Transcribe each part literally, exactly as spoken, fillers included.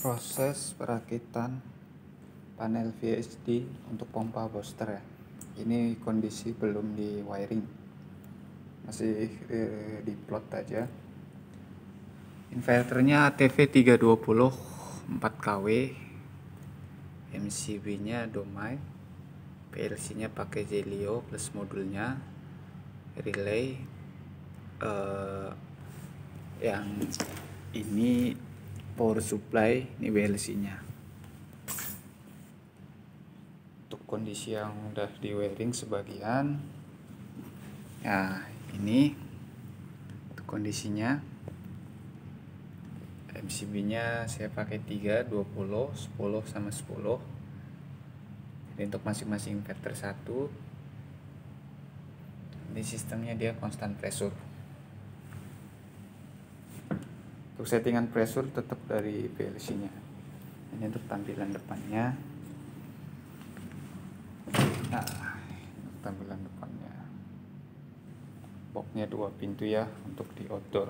Proses perakitan panel V H D untuk pompa booster ya. Ini kondisi belum di wiring, masih eh, di plot aja. Inverternya A T V tiga dua nol empat K W, M C B nya Domai, P L C nya pakai Zelio plus modulnya, relay eh, yang ini power supply, ini W L C nya. Untuk kondisi yang udah di wiring sebagian, nah ini untuk kondisinya. M C B nya saya pakai tiga, dua puluh, sepuluh sama sepuluh. Jadi untuk masing-masing inverter satu. Ini sistemnya dia konstan pressure. Untuk settingan pressure tetap dari P L C nya. Ini untuk tampilan depannya. Nah, untuk tampilan depannya. Boxnya dua pintu ya untuk di outdoor.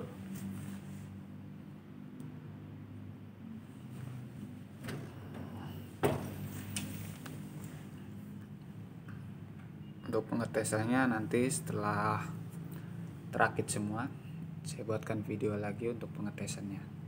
Untuk pengetesannya nanti setelah terakit semua, saya buatkan video lagi untuk pengetesannya.